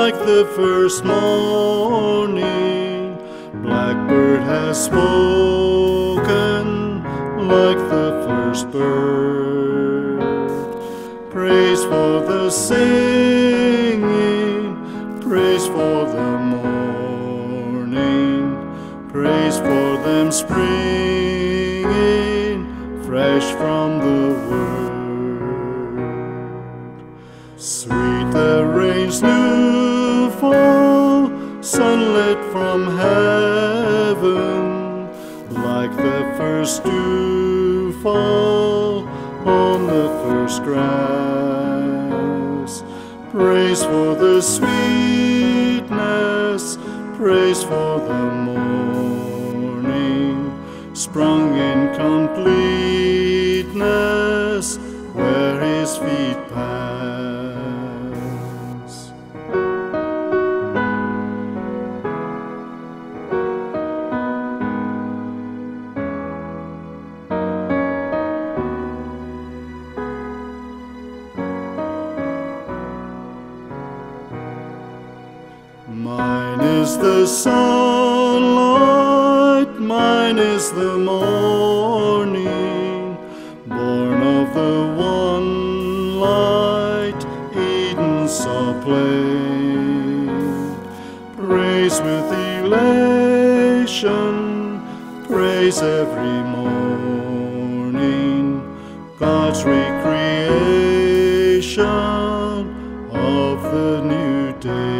like the first morning. Blackbird has spoken like the first bird. Praise for the singing, praise for the morning, praise for them springing fresh from the word. Sweet the rain's new fall, sunlit from heaven, like the first dew fall on the first grass. Praise for the sweetness, praise for the morning, sprung in completeness where his feet pass. Mine is the sunlight, mine is the morning, born of the one light Eden saw play. Praise with elation, praise every morning, God's recreation of the new day.